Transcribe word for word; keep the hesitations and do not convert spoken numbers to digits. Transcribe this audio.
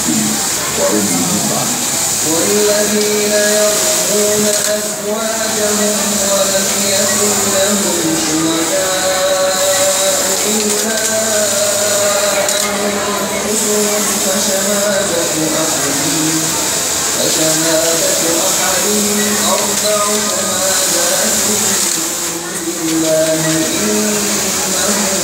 والذين يرمون أزواجهم ولم يكن لهم شهداء إلا أنفسهم فشهادة أحدهم فشهادة أحدهم أربع شهادات بالله إنه